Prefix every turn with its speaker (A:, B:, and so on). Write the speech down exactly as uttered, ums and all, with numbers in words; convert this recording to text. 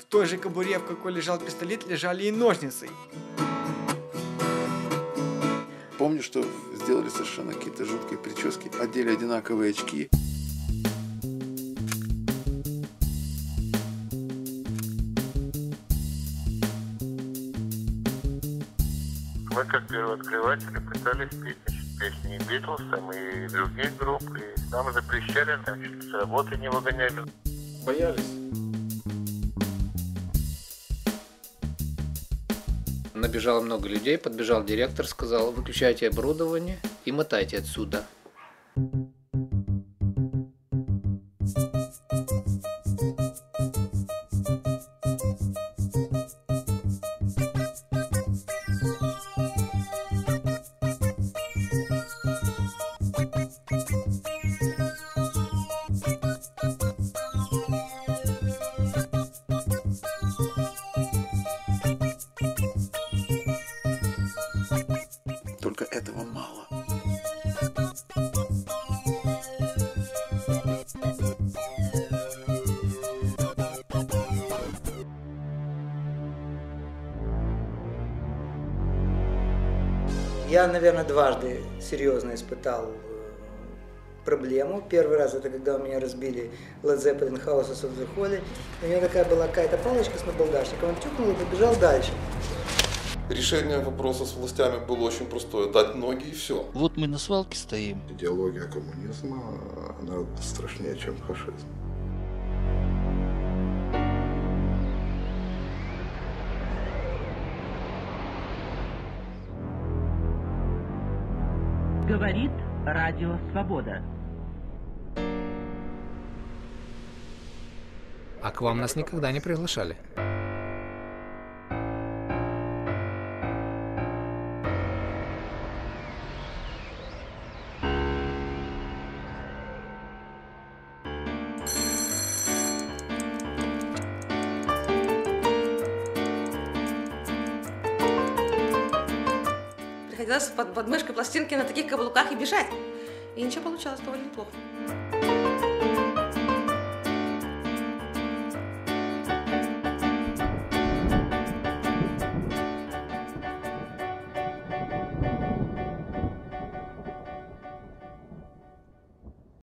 A: той же кобуре, в какой лежал пистолет, лежали и ножницы.
B: Помню, что сделали совершенно какие-то жуткие прически, одели одинаковые очки.
C: Мы, как первооткрыватели, пытались петь песни и Битлз, там, и других групп, и нам запрещали, там, с работы не выгоняли.
B: Боялись.
D: Набежало много людей, подбежал директор, сказал: выключайте оборудование и мотайте отсюда.
B: Только этого мало.
E: Я, наверное, дважды серьезно испытал проблему. Первый раз это когда у меня разбили Led Zeppelin Houses of the Holy. У меня такая была какая-то палочка с набалдашником, он тюкнул и побежал дальше.
F: Решение вопроса с властями было очень простое: дать ноги и все.
G: Вот мы на свалке стоим.
B: Идеология коммунизма, она страшнее, чем фашизм.
H: Говорит Радио Свобода.
I: А к вам нас никогда не приглашали?
J: Приходилось под подмышкой пластинки на таких каблуках и бежать. И ничего получалось довольно неплохо.